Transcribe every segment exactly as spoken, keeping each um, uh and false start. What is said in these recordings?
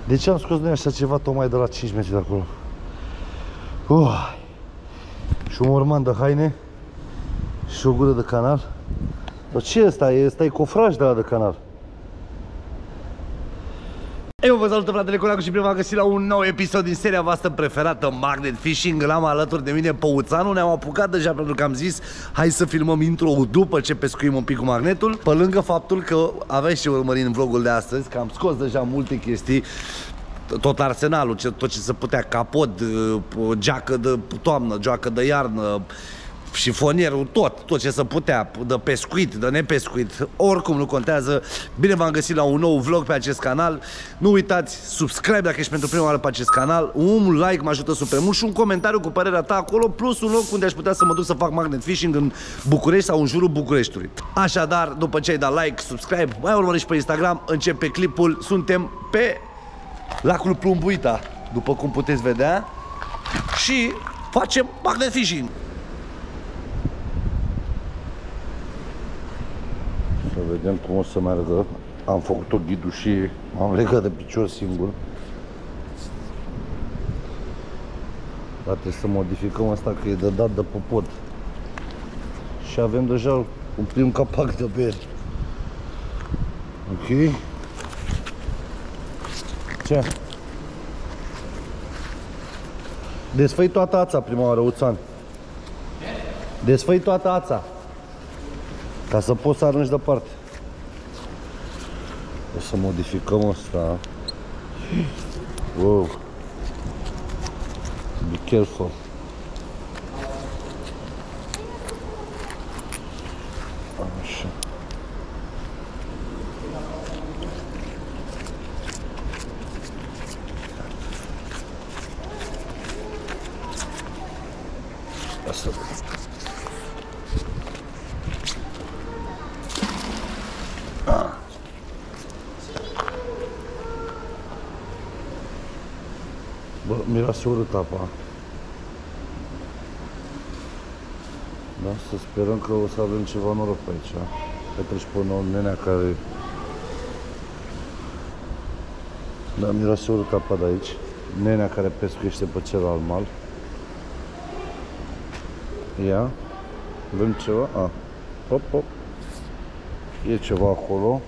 De ce am scos noi așa ceva tocmai de la cinci metri de acolo? Uh. Și un morman de haine și o gură de canal. Dar ce e ăsta? Ăsta e cofraj de la de canal. Eu vă salut, fratele Coleacu, și prima am găsit la un nou episod din seria voastră preferată, Magnet Fishing. L-am alături de mine Păuțanu. Ne-am apucat deja pentru că am zis hai să filmăm intro-ul după ce pescuim un pic cu magnetul. Pe lângă faptul că aveți ce urmări în vlogul de astăzi, că am scos deja multe chestii, tot arsenalul, tot ce se putea, capod, geacă de toamnă, geacă de iarnă, șifonierul, tot, tot ce se putea, de pescuit, de nepescuit, oricum nu contează. Bine v-am găsit la un nou vlog pe acest canal. Nu uitați, subscribe dacă ești pentru prima oară pe acest canal, un like mă ajută super mult și un comentariu cu părerea ta acolo, plus un loc unde aș putea să mă duc să fac magnet fishing în București sau în jurul Bucureștiului. Așadar, după ce ai dat like, subscribe, mai urmări și pe Instagram, începe clipul. Suntem pe lacul Plumbuita, după cum puteți vedea, și facem magnet fishing. Să vedem cum o să meargă. Am făcut-o ghidul și m-am legat de picior singur. Dar trebuie să modificăm asta, că e de dat de popot. Și avem deja un prim capac de pe el. Ok. Ce? Desfăi toată ața prima oară, Uțan. Desfăi toată ața, ca să poți să arunci departe. O să modificăm asta. Wow. Be careful. Așa. Asta. Bă, miroase urât apa. Da, să sperăm că o să avem ceva noroc pe aici. Că treci pe un nenea care... Da, miroase urât apa de aici. Nenea care pescuiește pe celălalt mal. Ia. Avem ceva? A. Hop, hop. E ceva acolo.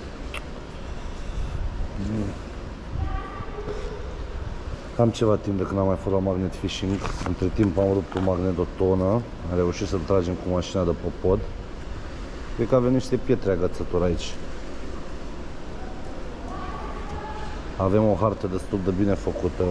Am ceva timp de când am mai fost la magnet fishing. Între timp am rupt un magnet de o tonă. Am reușit să-l tragem cu mașina de popod. Cred că avem niște pietre agățători aici. Avem o hartă destul de bine făcută.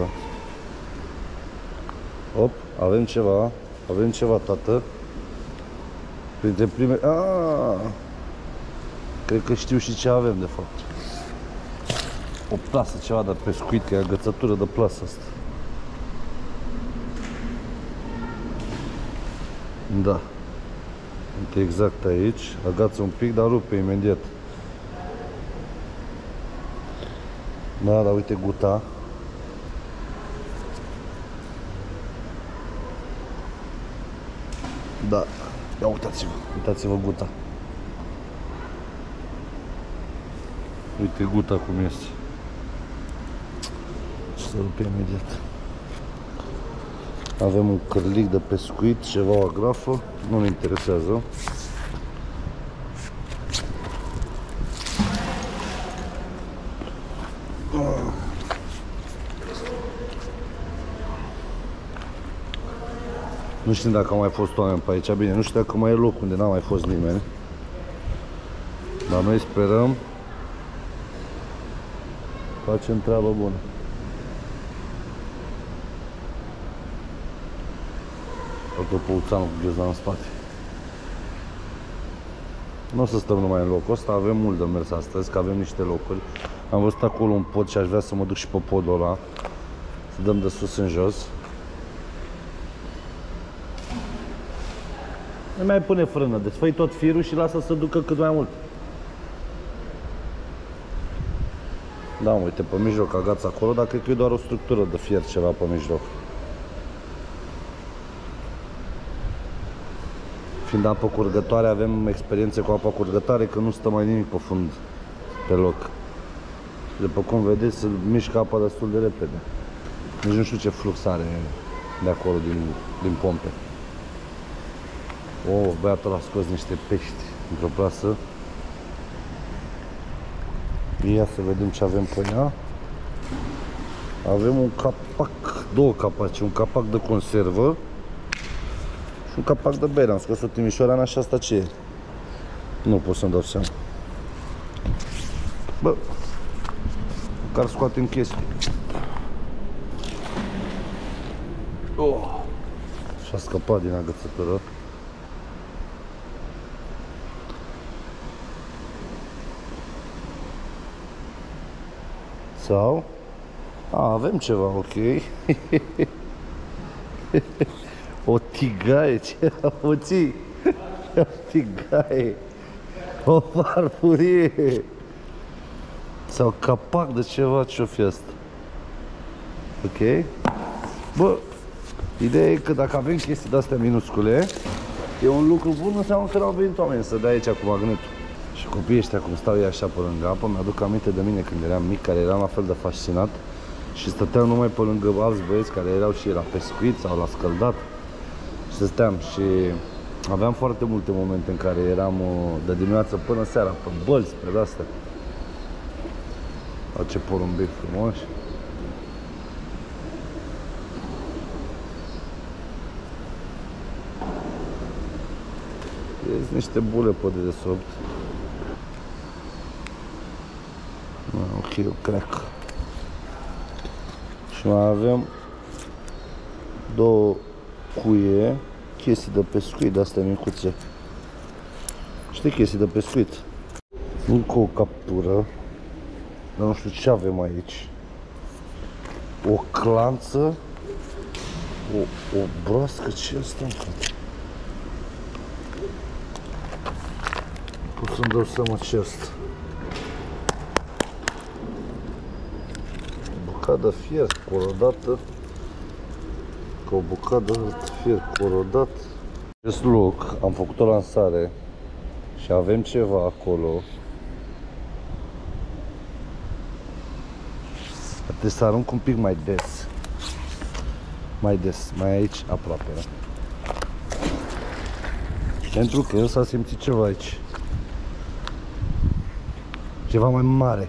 Op, avem ceva. Avem ceva, tată. Printre prime... Aaaa! Cred că știu și ce avem, de fapt. O plasă, ceva de pescuit, că e agățătură de plasă asta. Da. Uite, exact aici. Agață un pic, dar rupe imediat. Da, dar uite guta. Da. Ia uitați-vă, uitați-vă guta. Uite guta cum este. Să rupe imediat. Avem un cârlic de pescuit, ceva o agrafă, nu-mi interesează. Nu știu dacă au mai fost oameni pe aici, bine, nu știu dacă mai e loc unde n-a mai fost nimeni. Dar noi sperăm facem treabă bună. Uite Păuțanu cu gheza în spate. Nu o să stăm numai în locul ăsta, avem mult de mers astăzi, că avem niște locuri. Am văzut acolo un pod și aș vrea să mă duc și pe podul ăla, să dăm de sus în jos. Nu mai pune frână, desfăi tot firul și lasă să ducă cât mai mult. Da, uite, pe mijloc agață acolo, dar cred că e doar o structură de fier ceva pe mijloc. Fiind apă curgătoare, avem experiențe cu apa curgătoare, că nu stă mai nimic pe fund pe loc. După cum vedeți, se mișcă apa destul de repede. Nici nu știu ce flux are de acolo, din, din pompe. Oh, băiatul a scos niște pești într-o plasă. Ia să vedem ce avem pe ea. Avem un capac, două capaci, un capac de conservă și un capac de bere. Am scos o timișoară și asta ce e? Nu pot să-mi dau seama. Bă, măcar scoatem chestii. Oh. Și-a scăpat din agățătură. Sau? A, avem ceva, ok. O tigaie, ce o ții? O tigaie. O farfurie. Sau capac de ceva, ce-o fi asta? Ok. Bă, ideea e că dacă avem chestii de-astea minuscule, e un lucru bun, înseamnă că n-au venit oameni să dea aici cu magnetul. Și copiii ăștia, cum stau ei așa pe lângă apă, mi-aduc aminte de mine când eram mic, care eram la fel de fascinat și stăteam numai pe lângă alți băieți care erau și la pescuit sau la scăldat și stăteam și aveam foarte multe momente în care eram de dimineață până seara pe bălți, pe de-astea. La ce porumbei frumoși. Ies niște bule pe dedesubt. Ok, eu crack. Și mai avem două cuie, chestii de pescuit, de-astea micuțe. Știi, chestii de pescuit. Încă o captură. Dar nu știu ce avem aici. O clanță. O, o broască, ce asta? Pot să-mi dau seama ce asta. O bucată de fier corodată. Ca o bucată de fier corodat. Acest loc, am făcut o lansare și avem ceva acolo. Trebuie să arunc un pic mai des. Mai des, mai aici, aproape. Pentru că s-a simțit ceva aici. Ceva mai mare.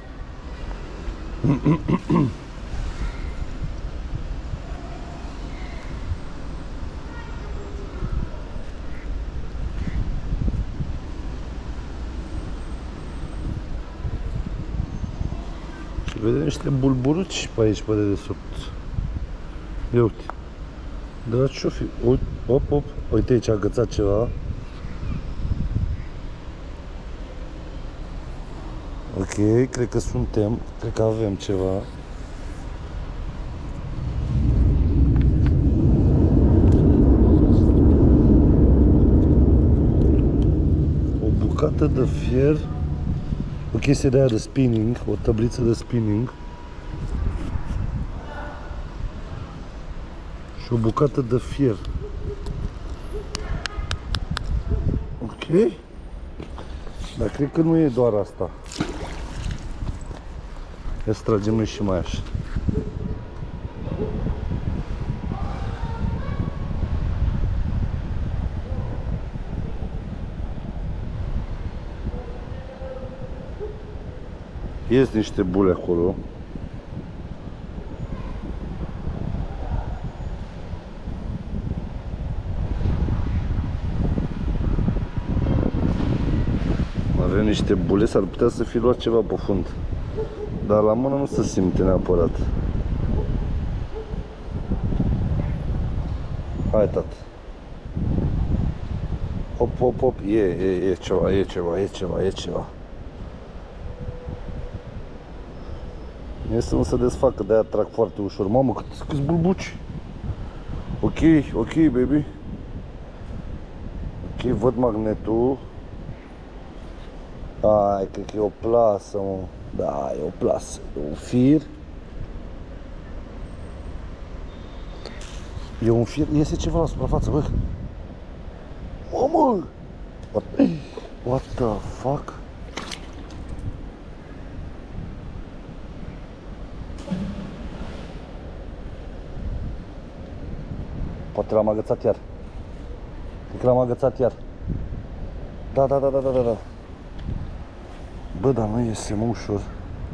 Și vedem niște bulburuci pe aici, pe dedesubt. Ia uite. Dar ce-o fi? Op, op. Uite aici a agățat ceva. Ok, cred că suntem, cred că avem ceva. O bucată de fier, o chestie de aia de spinning, o tabliță de spinning. Și o bucată de fier. Ok. Dar cred că nu e doar asta. Ia să tragem noi și mai așa. Ies niște bule acolo. Avem niște bule, s-ar putea să fi luat ceva pe fund. Dar la mână nu se simte neapărat. Hai, tată. Hop, hop, hop. E, e, e ceva, e ceva, e ceva, e ceva. E să nu se desfacă, de-aia trag foarte ușor. Mamă, cât, câți bulbuci. Ok, ok, baby. Ok, văd magnetul. Ai, cred că e o plasă, mă. Da, e o plasă, e un fir. E un fir, iese ceva la suprafață, bă. Mamă! What, what the fuck? Poate l-am agățat iar. Cred că l-am agățat iar. Da, da, da, da, da, da. Bă, dar nu iese, mă, ușor.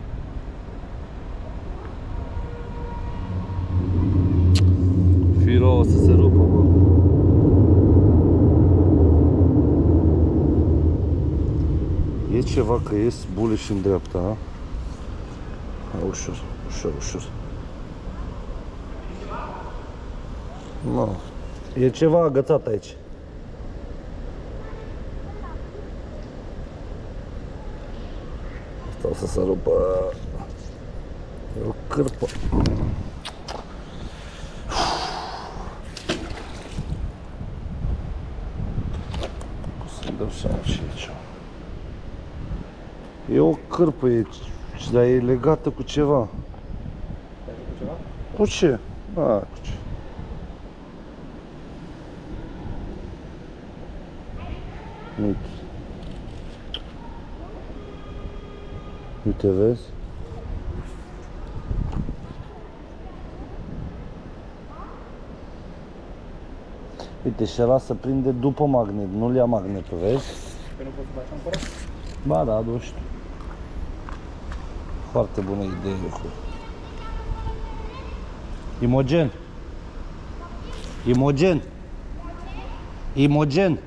Fii rău, o să se rupă, bă. E ceva că ies bule și în dreapta, a? Ușor, ușor, ușor. No. E ceva agățat aici. Asta o să se rupă. E o cârpă. O să-mi dau seama ce e aici. E o cârpă, e, dar e legată cu ceva. Cu ceva? Cu ce? A, cu ce? Uite. Uite, vezi? Uite, și ăla se prinde după magnet, nu-l ia magnetul, vezi? Că nu poți să faci acolo? Ba da, nu știu. Foarte bună idee. Imogen. Imogen. Imogen.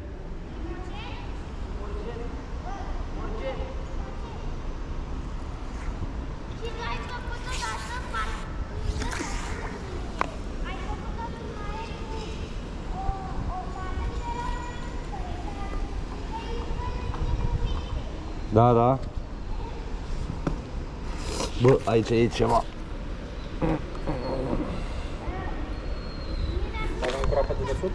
Da, da. Bă, aici e ceva. Avem curată de desubt?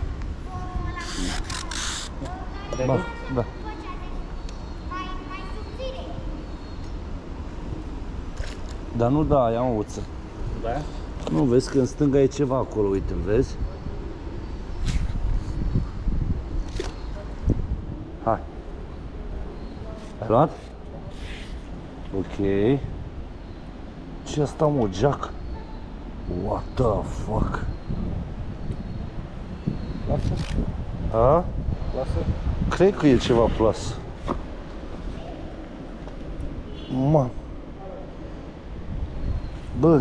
Ba, da. Dar nu da, ia o uță. Da? Nu, vezi că în stânga e ceva acolo, uite, vezi? Hai. Ai luat? Ok. Ce asta, mă, jack? What the fuck? Lasă? A? Lasă? Cred că e ceva plus. Mă. Bă.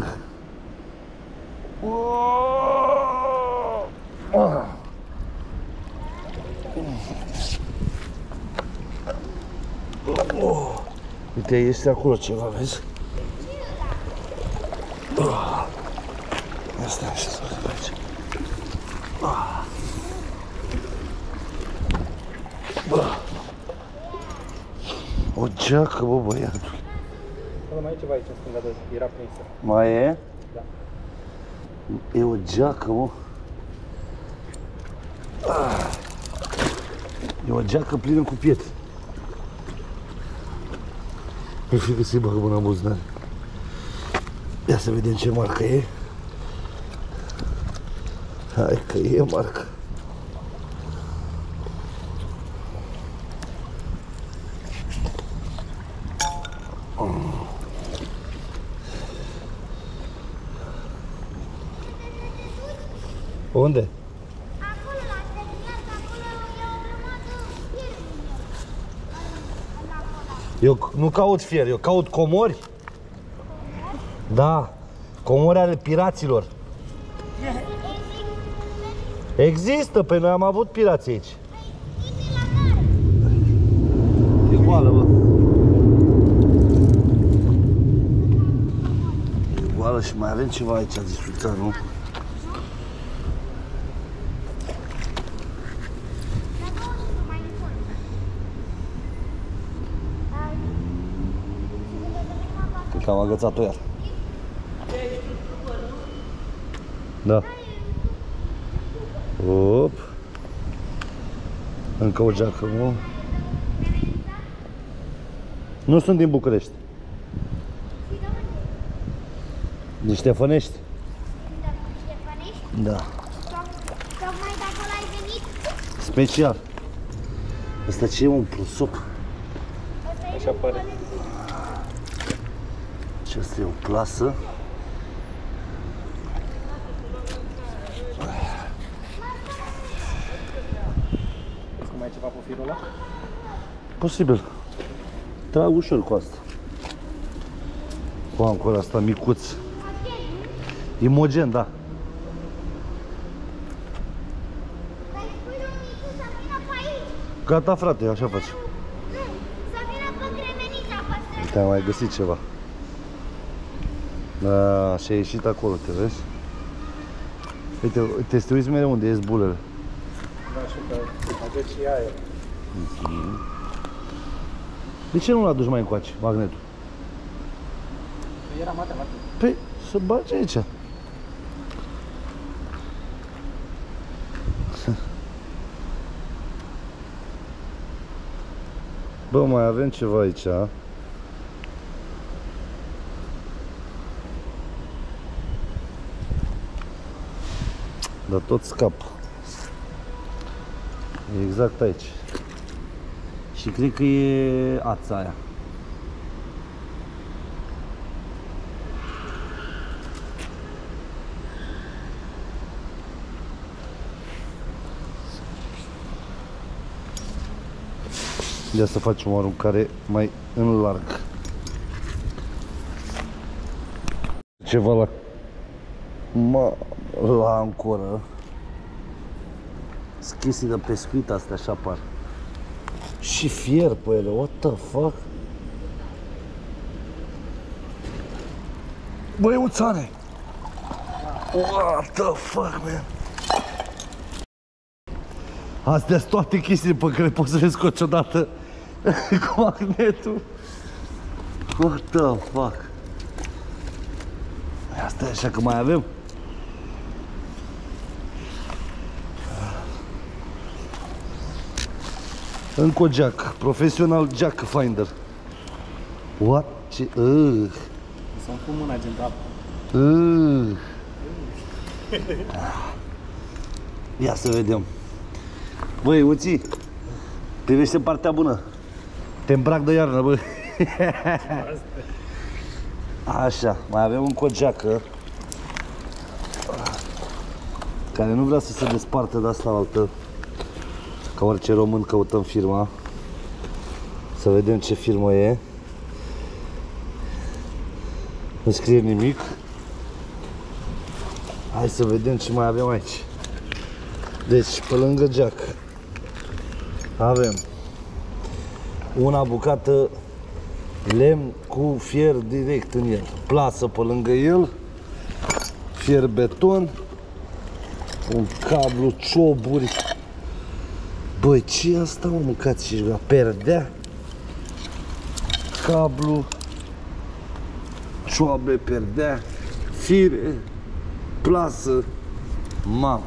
Uite, este acolo ceva, vezi? Asta așa să vedem aici. O geacă, bă, băiatul. Mai e ceva aici în stânga, de era prinsă. Mai e? Da. E o geacă, mă. E o geacă plină cu pietre. Nu știu că se bagă mâna în buzunar. Ia să vedem ce marcă e. Hai că e marcă. Unde? Acolo la terminal, acolo e o grămadă fier. Eu nu caut fier, eu caut comori. Da, comori ale piraților. Există, pe noi am avut pirați aici. E goală, bă. E goală și mai avem ceva aici, a zis Sulțanu. Cred că am agățat-o iar. Da. Op. Încă o geacă, mă. Nu sunt din București. Din Ștefănești? Ștefănești? Da. Tocmai de acolo ai venit? Special. Asta ce e, un prosop? Așa pare. Ce asta e, o plasă? firul ăla? Posibil. Trag ușor cu asta. Cu ancora asta micuț. Imogen, da. Dar îi spui lui Micu să vină pe aici. Gata, frate, așa faci. Nu, să vină pe gremenița pe străzi. Uite, am mai găsit ceva. Da, și a ieșit acolo, te vezi? Uite, te te uiți mereu unde ies bulele. Da, și că aveți și aer. De ce nu-l aduci mai încoace, magnetul? Era matematic. Păi, să bagi aici. Bă, mai avem ceva aici. Dar tot scap. E exact aici. Și cred că e ața aia. Ia să facem o aruncare mai în larg. Ceva la... Ma... la ancoră. Chestii de pescuit astea așa apar. Și fier pe ele, what the fuck? Băi, uțane! What the fuck, man? Astea sunt toate chestiile pe care poți să le scoți odată cu magnetul. What the fuck? Asta e așa că mai avem. Încă o jack, professional jack finder. What? Ce? Uh. Sunt cu mâna gental. Uh. Ia să vedem. Băi, Uții, privește partea bună. Te îmbrac de iarnă, bă. Așa, mai avem încă o geacă care nu vrea să se desparte de asta altă. Ca orice român căutăm firma. Să vedem ce firmă e. Nu scrie nimic. Hai să vedem ce mai avem aici. Deci, pe lângă jack avem una bucată lemn cu fier direct în el, plasă pe lângă el, fier beton, un cablu, cioburi. Băi, ce e asta, mă, mâncați și la perdea, cablu, cioabe, perdea, fire, plasă, mamă.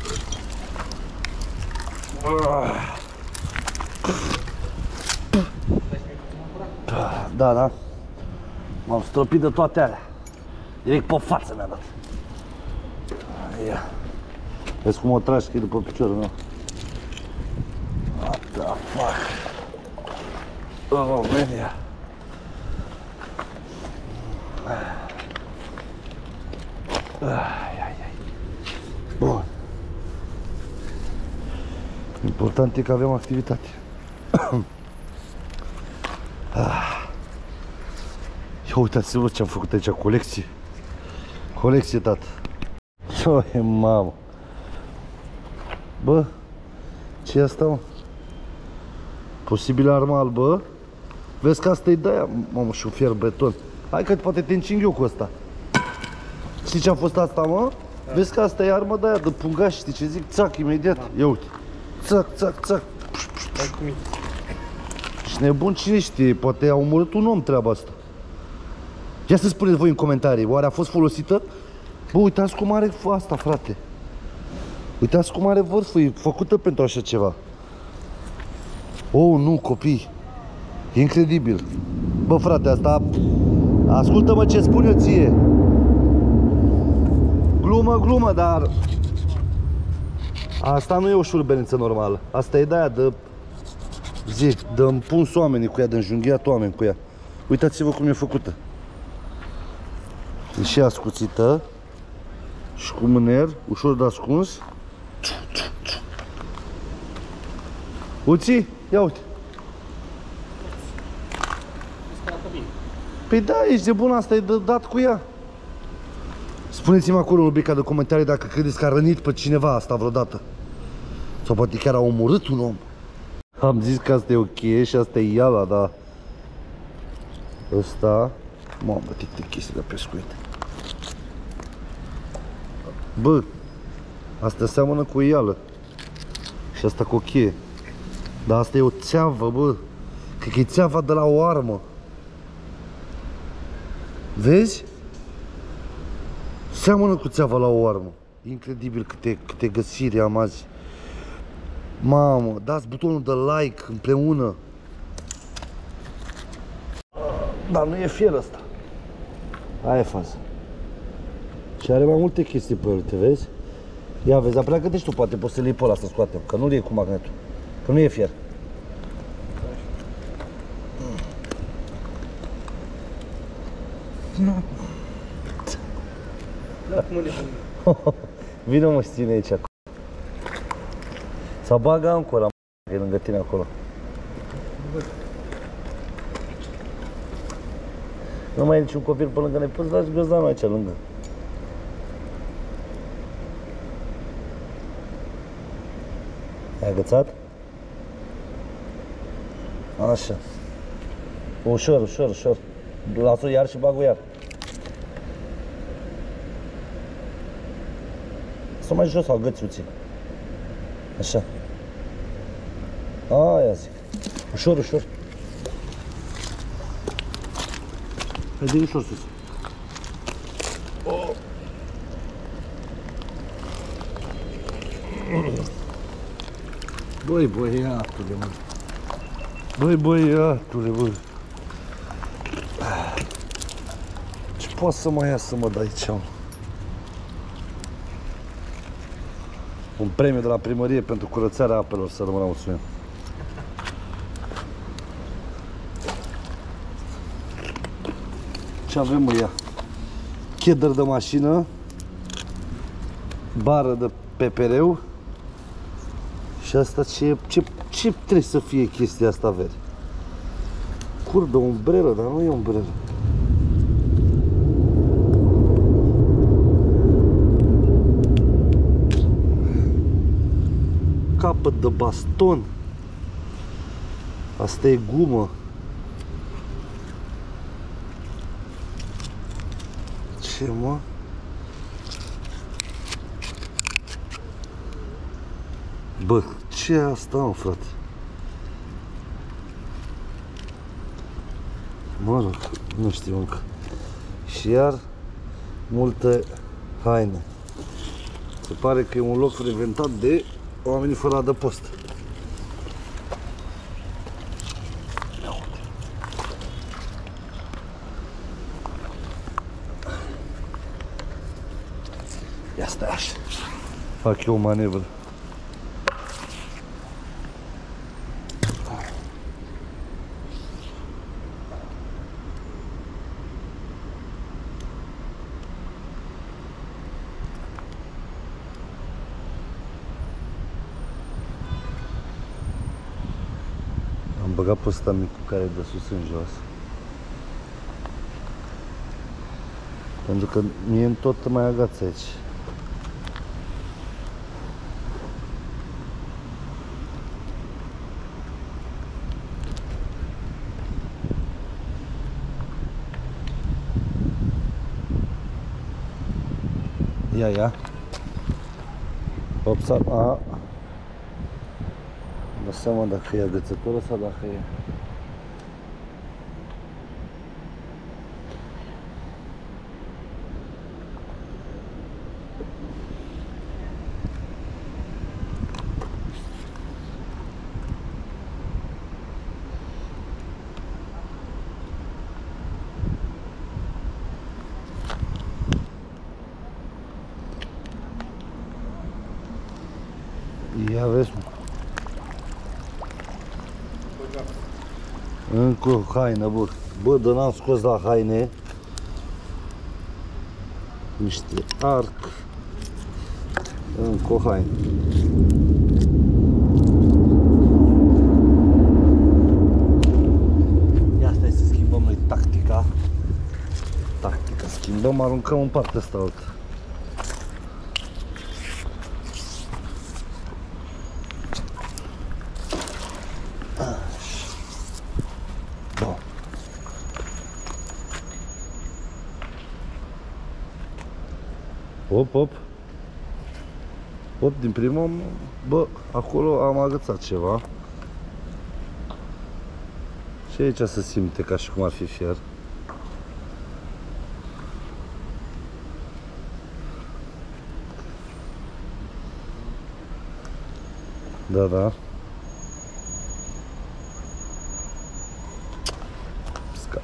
Da, da. M-am stropit de toate alea. Direct pe față mi-a dat. Ia. Vezi cum o tragi, că e după piciorul meu. What the fuck? Oh, man, ia. Ai, ai, ai. Bun. Important e că avem activitate. Ia uitați-vă ce am făcut aici, colecție. Colecție, tată. Ce mamă. Bă, ce e asta, mă? Posibil armă albă. Vezi că asta e de aia, mamă, și un fier beton. Hai că poate te încing eu cu ăsta. Știi ce a fost asta, mă? Da. Vezi că asta e armă de aia, de pungaș, știi ce zic? Țac, imediat. Da. Ia uite. Țac, țac, țac. Și nebun, cine știe, poate a omorât un om treaba asta. Ia să spuneți voi în comentarii, oare a fost folosită? Bă, uitați cum are asta, frate. Uitați cum are vârful, e făcută pentru așa ceva. Oh, nu, copii. E incredibil. Bă, frate, asta... Ascultă-mă ce spun eu ție. Glumă, glumă, dar... Asta nu e o șurubelniță normală. Asta e de aia de... Zi, de împuns oamenii cu ea, de înjunghiat oameni cu ea. Uitați-vă cum e făcută. E și ascuțită. Și cu mâner, ușor de ascuns. Uți? Ia uite. Păi da, ești de bun, asta e de dat cu ea. Spuneți-mi acolo în rubrica de comentarii dacă credeți că a rănit pe cineva asta vreodată. Sau poate chiar a omorât un om. Am zis că asta e o cheie și asta e iala, dar... Ăsta... Mamă, tic tic chestii de pescuit. Bă, asta seamănă cu o ială. Și asta cu o cheie. Dar asta e o țeavă, bă. Cred că e țeava de la o armă. Vezi? Seamănă cu țeava la o armă. Incredibil câte, câte găsiri am azi. Mamă, dați butonul de like împreună. Dar nu e fier ăsta. Aia e faza. Și are mai multe chestii pe el, te vezi? Ia vezi, dar pleacă-te și tu, poate poți să-l iei pe ăla să scoatem, că nu-l iei cu magnetul. Că nu e fier. Nu. Vino mă și ține aici. Sau bagă încă ăla, că e lângă tine acolo. Nu mai e niciun copil pe lângă noi, poți lași găzdanul aici lângă. Ai agățat? Așa. Ușor, ușor, ușor. Las-o iar și bag-o iar. Să mai jos, agăți uții. Așa. Aia zic. Ușor, ușor. Hai de ușor sus. Oh. Băi, băiatule, mă. Băi, băiatule, băi. Ce poate să mai iasă, mă, de aici? Un premiu de la primărie pentru curățarea apelor, să rămână mulțumim. Ce avem, mă, ea? Cheddar de mașină, bară de pepereu. Și asta ce, ce, ce trebuie să fie chestia asta, veri? Cur de umbrelă, dar nu e umbrelă. Capăt de baston. Asta e gumă. Ce, mă? Bă, ce e asta, mă, frate? Mă rog, nu știu încă. Și iar multe haine. Se pare că e un loc frecventat de oamenii fără adăpost. Ia stai așa. Fac eu o manevră. Am băgat pe ăsta mic care e de sus în jos. Pentru că mie în tot mai agață aici. Ia, ia. Observ, a. Dă seama dacă e agățătură sau dacă e. Ia vezi, mă. Încă o haină, bă. Bă, de n-am scos la haine niște arc. Încă o haină. tactică. Schimbăm, aruncăm în partea asta altă. Bun. Hop, hop. Hop, din prima, bă, acolo am agățat ceva. Și aici se simte ca și cum ar fi fier. Da, da. Scap.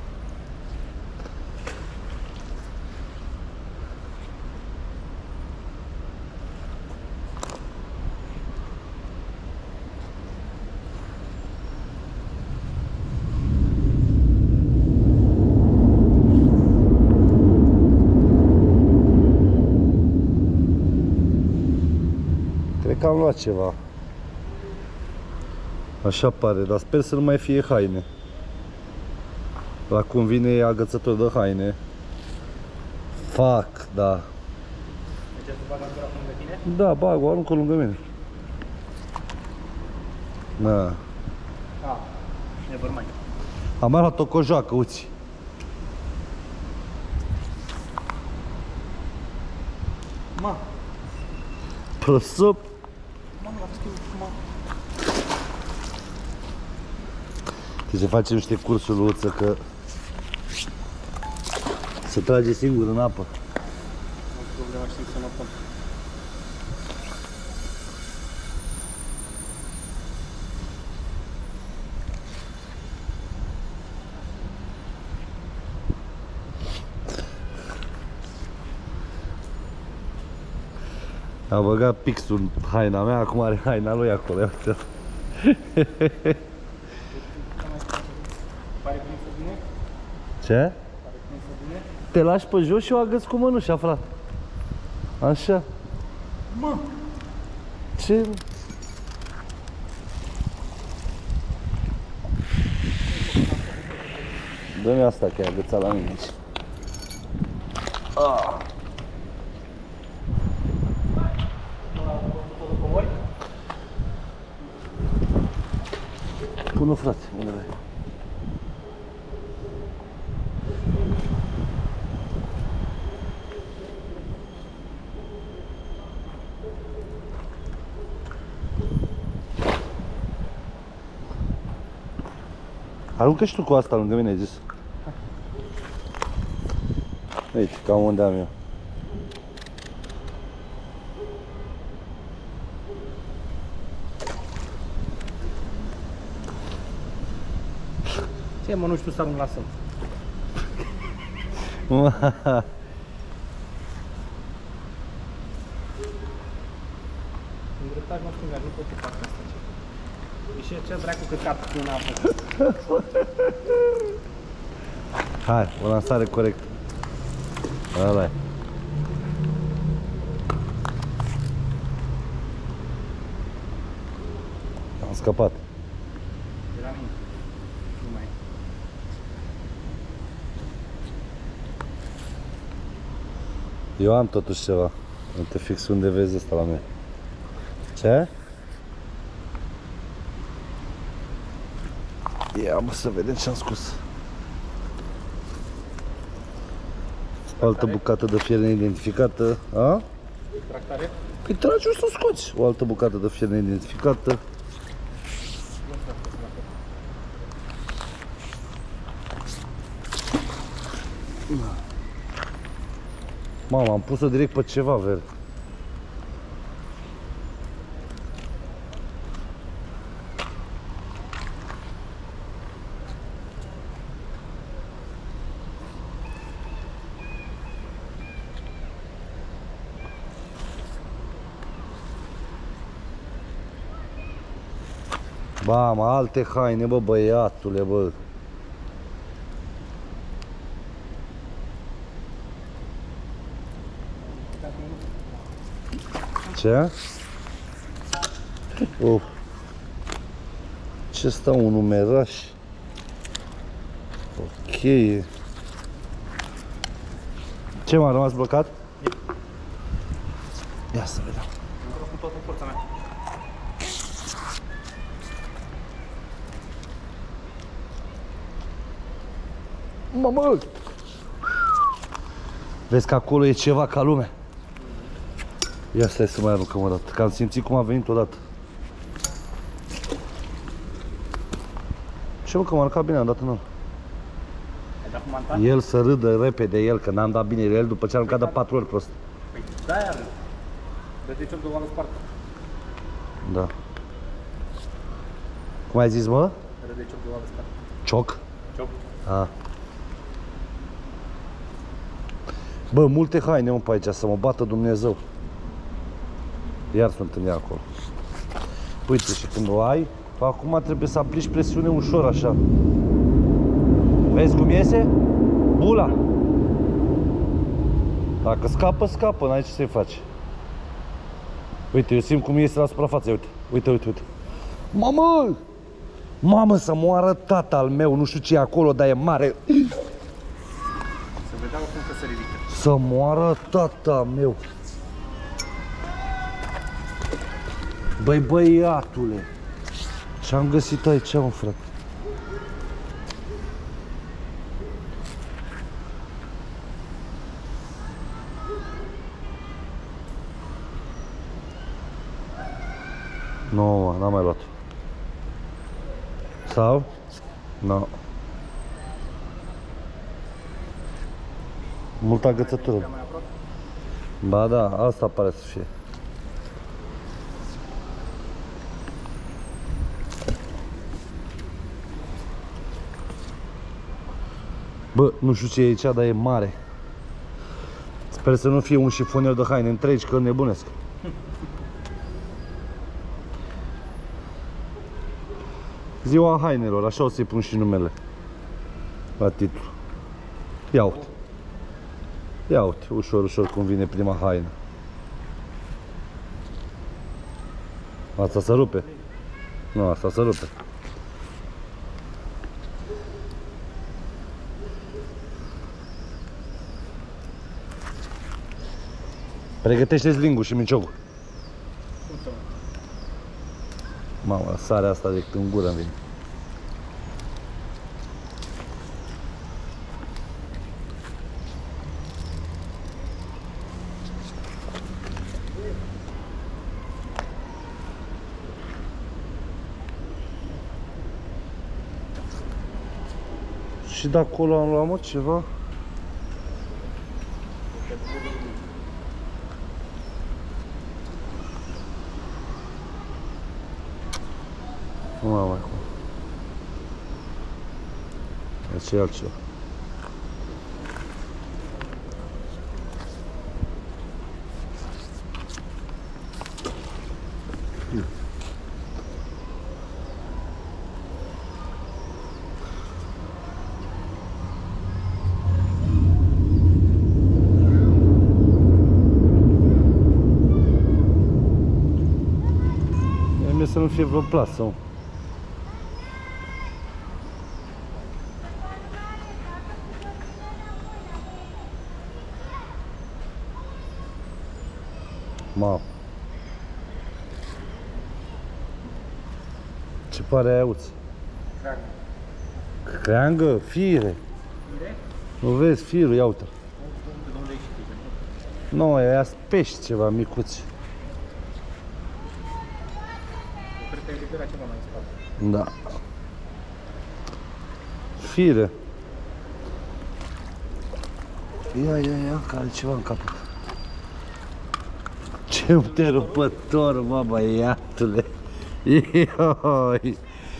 Cred că am luat ceva. Așa pare, dar sper să nu mai fie haine. La cum vine agățător de haine. Fac, da. Mergeți să bag acolo lângă tine? Da, bag, o aruncă lângă mine. Da. Ah, never mind. Am mai luat o cojoacă, uți. Ma, Prosop. mamă, la știu, ma. Trebuie să facem niște cursuri lui Uță, că se trage singur în apă. Nu problema, știm să notăm. A băgat pixul în haina mea, acum are haina lui acolo, ia uite. Pare prinsă bine? Ce? Pare prinsă bine? Te lași pe jos și o agăți cu mănușa, frate. Așa. Mă! Ce? Dă-mi asta că e agățat la mine aici. Ah. Pune-o, frate, unde vrei. Aruncă și tu cu asta lângă mine, ai zis. Uite, cam unde am eu. Ce mă, nu știu să arunc la sân. În dreptaj mă stânga, nu pot să fac asta. E și ce dracu căcat în apă. Hai, o lansare corectă. Ăla-i. Am scăpat. De la mine. Nu mai e. Eu am totuși ceva. Uite fix unde vezi ăsta la mine. Ce? Ia mă să vedem ce am scos. O altă bucată de fier neidentificată. A? Tractare? Păi tragi o să o scoți. O altă bucată de fier neidentificată. Mama, am pus-o direct pe ceva verde. Ba, mă, alte haine, bă, băiatule, bă. Ce? Uf. Ce stau un numeraș? Ok. Ce m-a rămas blocat? Ia să vedem. Am vrut cu toată forța mea. Mamă! Vezi că acolo e ceva ca lume. Ia stai să mai aruncăm o dată, că am simțit cum a venit odată. Ce mă, că m-a aruncat bine, am dat în ăla. Ai dat cu manta? El să râdă repede el, că n-am dat bine el după ce a aruncat de patru ori prost. Păi de-aia râd. De ce de oală spartă? Da. Cum ai zis, mă? Râd de de oală spartă. Cioc? Cioc. A. Bă, multe haine, mă, pe aici, să mă bată Dumnezeu. Iar sunt în ea acolo. Uite, și când o ai, acum trebuie să aplici presiune ușor, așa. Vezi cum iese? Bula! Dacă scapă, scapă, n-ai ce să-i faci. Uite, eu simt cum iese la suprafață, uite, uite, uite, uite. Mamă! Mamă, să moară tata al meu, nu știu ce e acolo, dar e mare. Se vedea oricum că se ridică. Să moară tata meu. Băi, băiatule, ce-am găsit aici, mă, frate? Nu, mă, n-am mai luat. Sau? Nu. Multă agățătură. Mai aproape? Ba da, asta pare să fie. Bă, nu știu ce e aici, dar e mare. Sper să nu fie un șifonier de haine întregi, că nebunesc. Ziua hainelor, așa o să-i pun și numele la titlu. Ia uite. Ia uite, ușor, ușor cum vine prima haină. Asta se rupe. Nu, asta se rupe. Pregătește-ți lingul și minciocul. Mama, sarea asta de în gură îmi vine. Și de acolo am luat, mă, ceva. Nu mai am acum. Deci e altceva. Mie să nu fie vreo plasă. Mamă. Ce pare aiuț? Creangă. Creangă? Fire. Fire? Nu vezi firul, ia uite. De unde ai știi? Nu, aia pești ceva micuți. Eu cred că ai liberat ceva mai în spate. Da. Fire. Ia, ia, ia, că are ceva în capăt. Ce întrerupător, mă, băiatule. Ioi.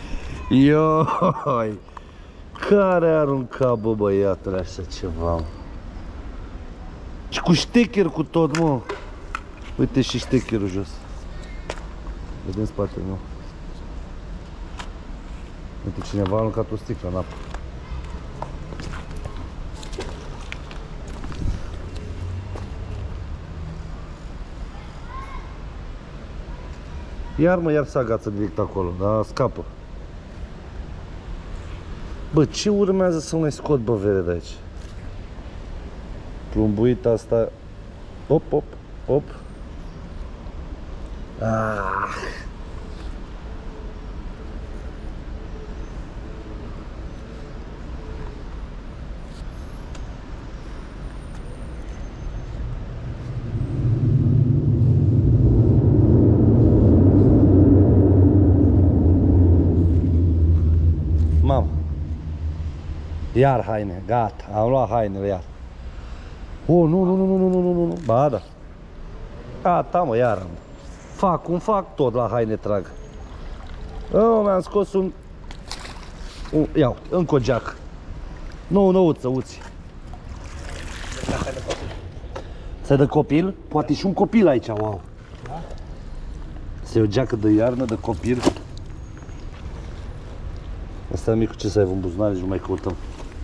Ioi. Care a aruncat, bă, băiatule, așa ceva, mă? Și cu ștecher cu tot, mă. Uite și ștecherul jos. Vedem spatele meu. Uite, cineva a aruncat o sticlă în apă. Iar mă, iar se agață direct acolo, dar scapă. Bă, ce urmează să mai scot băvere de aici? Plumbuit asta. Op, op, op. Ah. Mamă. Iar haine, gata, am luat hainele iar. Oh, nu, nu, nu, nu, nu, nu, nu, nu, ba da. Gata, mă, iar am. Fac cum fac, tot la haine trag. Oh, mi-am scos un... un... Iau, încă o geacă. Nu, năuță, uți. Să de copil? Poate și un copil aici, wow. Da? Să o geacă de iarnă, de copil. Asta e micul, ce să ai în buzunare și nu mai căutăm.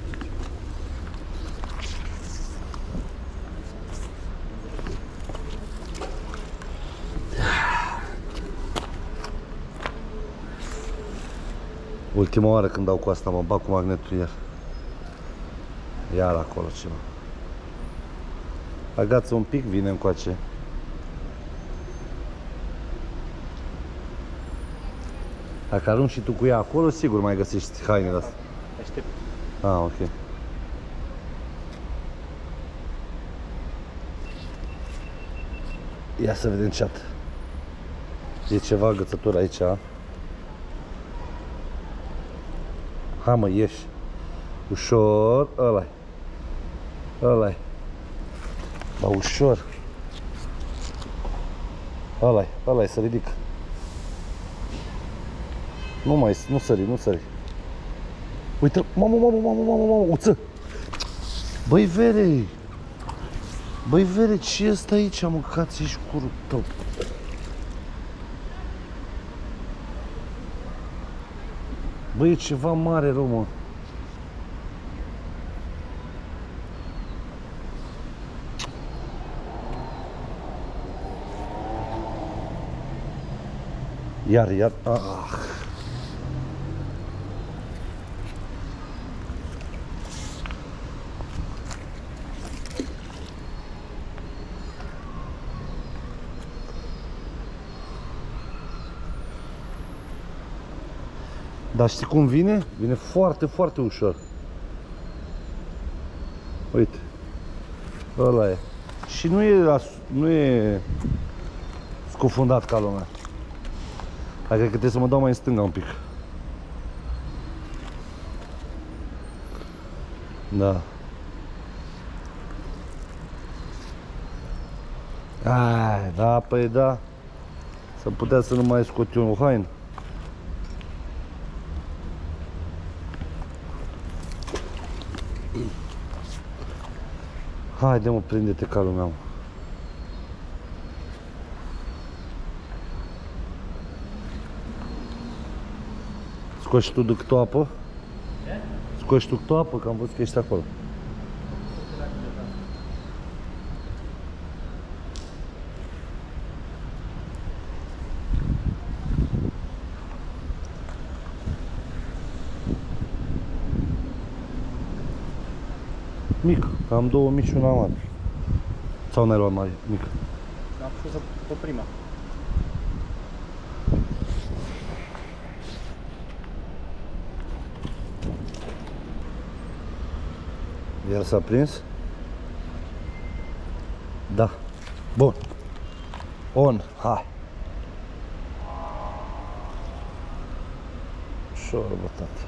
Ultima oară când dau cu asta, mă bag cu magnetul iar. Iar acolo ceva. Agață un pic, vine încoace. Dacă arunci și tu cu ea acolo, sigur mai găsești hainele astea. Aștept. Ah, ok. Ia să vedem chat. E ceva agățătură aici. Hai mă, ieși. Ușor, ăla-i. Ăla-i. Ba, ușor. Ăla-i, ăla-i, să ridic. Nu mai, nu sări, nu sări. Uite, mamă, mamă, mamă, mamă, mamă, uță. Băi, vere. Băi, vere, ce este aici, mâncați și curul tău. Băi, e ceva mare rău, mă. Iar, iar, ah. Dar știi cum vine? Vine foarte, foarte ușor. Uite. Ăla e. Și nu e, nu e scufundat ca lumea. Hai, cred că trebuie să mă dau mai în stânga un pic. Da. Ai, da, păi da. Să putea să nu mai scot eu o haină. Haide, mă, prinde-te calul meu. Scoși tu de câte o apă? Scoși tu câte o apă, că am văzut că ești acolo. Mic, am două mici și una mare. Sau n-ai luat mai mic? Am pus pe prima. El s-a prins? Da. Bun. On, hai. Ușor, bă, tată.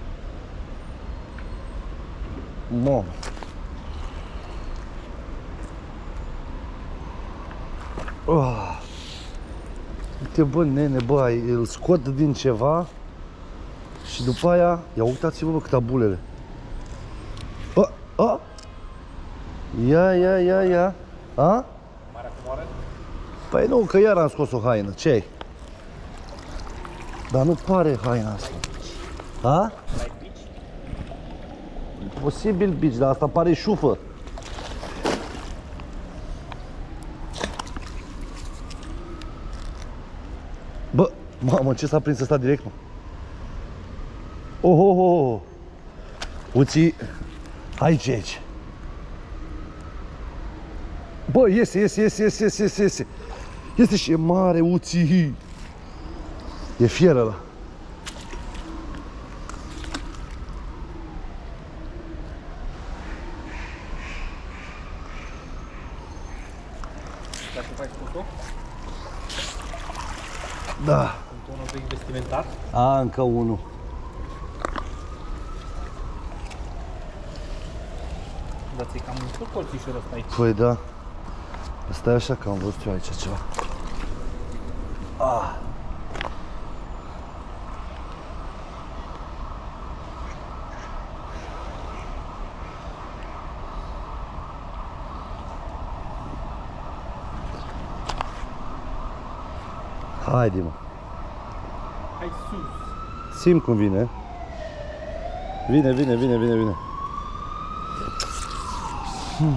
Mamă. Oh. Uite, bă, nene, bă, îl scot din ceva și după aia, ia uitați-vă, bă, câte bulele. Bă, a? Ia, ia, ia, ia. A? Marea comoară? Păi nu, că iar am scos o haină, ce-ai? Dar nu pare haina asta. A? Ai bici? Posibil bici, dar asta pare șufă. Bă, mamă, ce s-a prins ăsta direct, mă? Oh, oh, oh. Uții, aici, aici. Bă, iese, iese, iese, iese, iese, iese, iese. Este și e mare, uții. E fier ăla. Dacă faci foto, Da. într-un obiect vestimentar. A, încă unul. Dar ți-e cam tot colțișorul ăsta aici. Păi da. Asta e așa că am văzut eu aici ceva. Ah. Haide, mă. Hai sus. Simt cum vine. Vine, vine, vine, vine, vine. Hmm.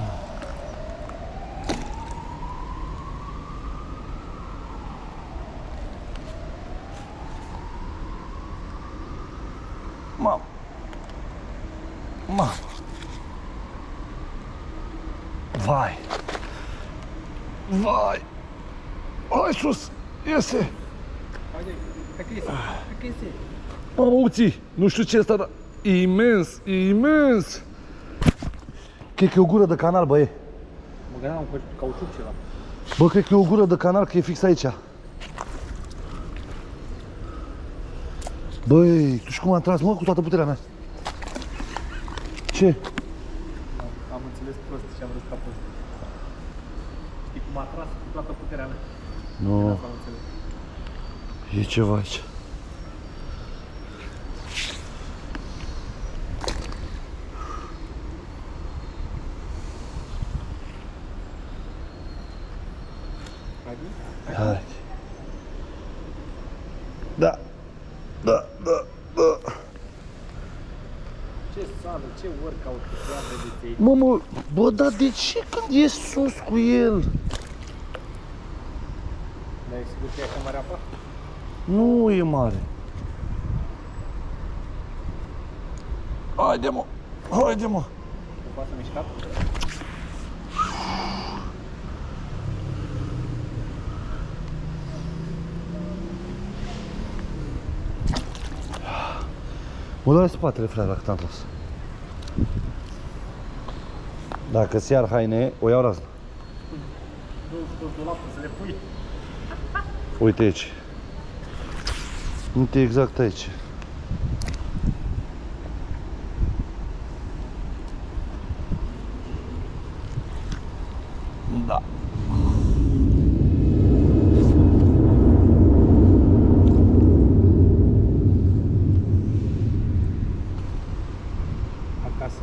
Mamă. Mamă. Vai. Vai. Hai sus. Iese. Haide, hai că iese, hai că iese. Mamă, uții. Nu știu ce e asta, dar e imens, e imens. Cred că e o gură de canal, băie. Mă gândeam cu cauciuc ceva. Bă, cred că e o gură de canal, că e fix aici. Băi, tu știi cum am tras, mă, cu toată puterea mea? Ce? Am înțeles prost și am râs ca prost. Știi cum a tras cu toată puterea mea? Nu, Asta am înțeles. e ceva aici. Haide. Hai. Da. Da, da, da. Ce sală, ce workout cu treabă de ți Mă, mă, bă, dar de ce când e sus cu el? Dar e sigur că e așa mare apa? Nu e mare. Haide, mă. Haide, mă. Nu poate să mișcat? Mă doare spatele, frate, la cât am tras. Dacă-ți iar haine, o iau razna. Nu știu, dulapul să le pui. Uite aici. Uite exact aici. Da. Acasă.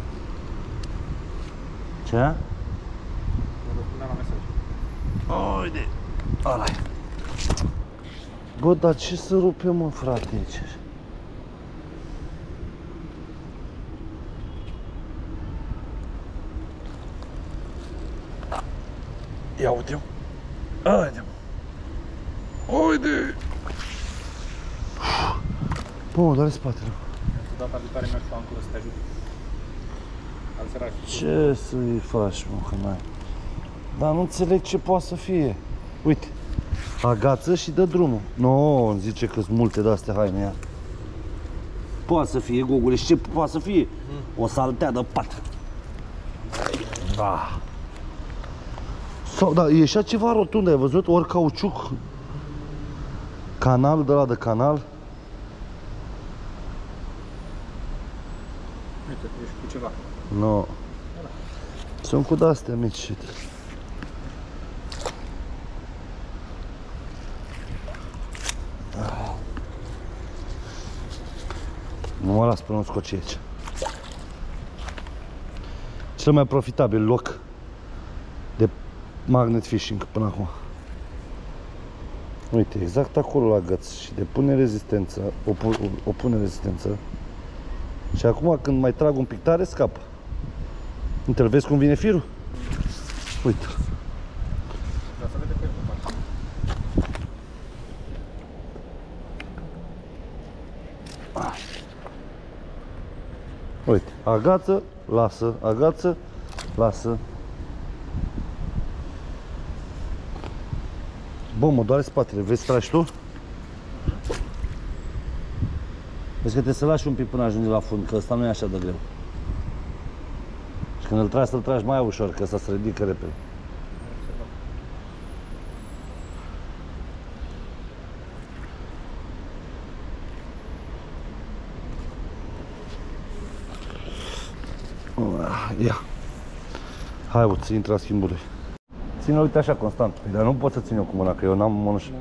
Ce? Mă răspundeam la mesaj. Uite. Ăla-i. Bă, dar ce să rupe, mă, frate, aici? Ia uite-o. Haide, mă. Haide. Bă, mă doare spatele. Data viitoare merg la ancură să te ajut. Al sărac. Ce să-i faci, mă, că n-ai? Dar nu înțeleg ce poate să fie. Uite. Agață și dă drumul. Nu, îmi zice că sunt multe de-astea haine, ia. Poate să fie, Gogule, și ce poate să fie? O saltea de pat. Da. Sau, da, ieșea ceva rotund, ai văzut? Ori cauciuc. Canal de la de canal. Uite, ești cu ceva. Nu. Sunt cu de-astea mici. Nu mă las până nu scoci aici. Cel mai profitabil loc de magnet fishing până acum. Uite, exact acolo la găț și depune rezistență, opu, opune rezistență. Și acum când mai trag un pic tare, scapă. Uite, vezi cum vine firul? Uite. Dar să vede pe el cum faci. Uite, agață, lasă, agață, lasă. Bă, mă doare spatele, vezi să tragi tu? Vezi că trebuie să lași un pic până ajungi la fund, că ăsta nu e așa de greu. Și când îl tragi, să-l tragi mai ușor, că ăsta se ridică repede. Ia. Hai, bă, ți intra schimbului. Ține-l, uite așa, constant. Dar nu pot să țin eu cu mâna, că eu n-am mănușă.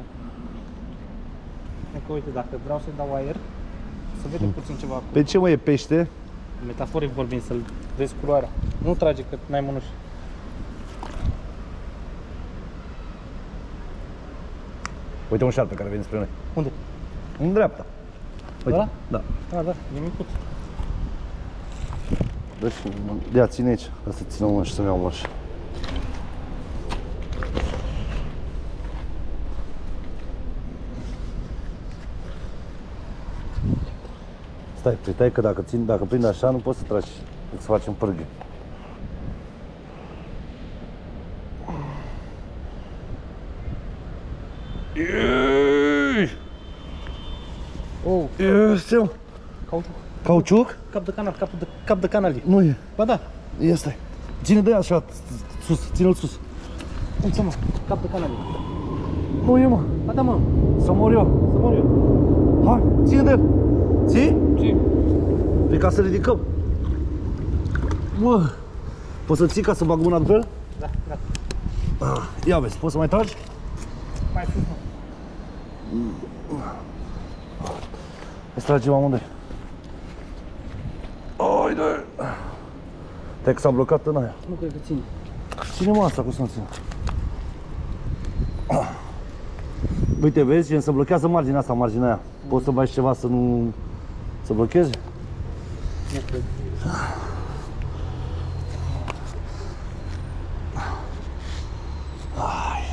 Încă uite, dacă vreau să-i dau aer, să vede mm. puțin ceva. Pe ce, mă, e pește? Metaforic vorbind, să-l vezi culoarea. Nu trage, că n-ai mănușă. Uite un șarpe care vine spre noi. Unde? În dreapta. Uite. Ăla? Da. Da, da, e micuț. Deci, ia, ține aici, ca să țină mână și să-mi iau mână. Stai, pritai că dacă țin, dacă prind așa, nu poți să tragi, să facem pârghie. Oh, este cauciuc. Cauciuc? Cap de canal, cap de, cap de canal. Nu e. Ba da. Este. Ține de așa, sus, ține-l sus. Uite, mă, cap de canal. Nu e, mă. Ba da, mă. Să mor eu. Să mor eu. Hai, ține de el. Ții? Ții. E ca să ridicăm. Mă. Poți să ții ca să bag mâna după el? Da, da. Ah, ia vezi, poți să mai tragi? Mai sus, mă. Hai să tragem amândoi. Haide! Te-ai că s-a blocat în aia. Nu cred că ține. Ține-mă asta, cum să nu ține. Uite, vezi, gen, se blochează marginea asta, marginea aia. Poți să bagi ceva să nu se blocheze? Nu cred. Ai.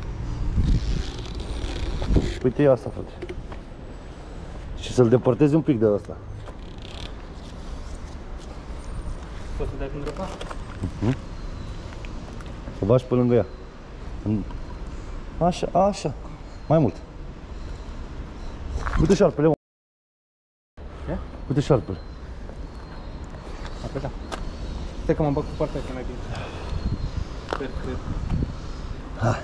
Uite, ia asta, frate. Și să-l depărtezi un pic de ăsta. Poți să dai cu dreapta? Uh-huh. O bagi pe lângă ea. Așa, așa. Mai mult. Uite șarpele, mă. Uite șarpele. A plecat. Stai că mă bag cu partea că mai bine. Sper, cred. Hai.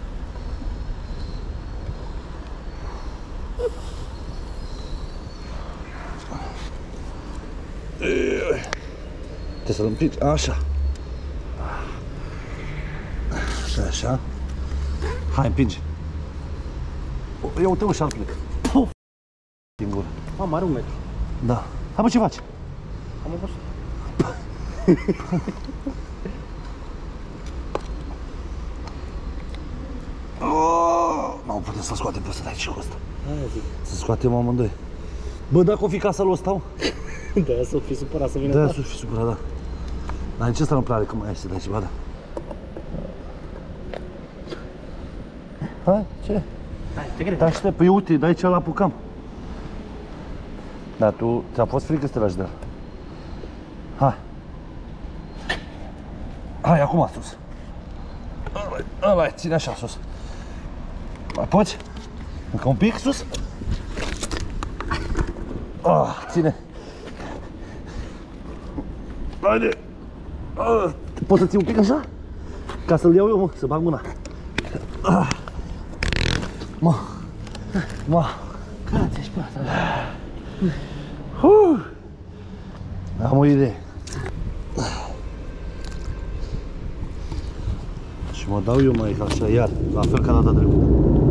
Trebuie să-l împici, așa. Așa, așa. Hai, împinge. Ia uite-mă șarpele. Puf! Din gură. Mamă, are un metru. Da. Hai, bă, ce faci? Am văzut. Nu putem să scoatem pe ăsta de aici cu ăsta. Aia zic. Să scoatem amândoi. Bă, dacă o fi casa lui ăsta, De-aia să fi supărat să vină. de-aia să fi supărat, da. Dar nici ăsta nu prea are că mai iese de aici, ba da. Hai, ce? Hai, te cred. Te aștept, păi uite, de aici îl apucam. Da, tu, ți-a fost frică să te lași de el. Hai. Hai, acum sus. Hai, hai, ține așa sus. Mai poți? Încă un pic sus? Ah, ține. Haide. Ah, poți să ții un pic așa? Ca să-l iau eu, mă, să bag mâna. Ah. Mă. Mă. Cați, ești pe asta. Uh. Am o idee. Și mă dau eu mai așa, iar, la fel ca data trecută.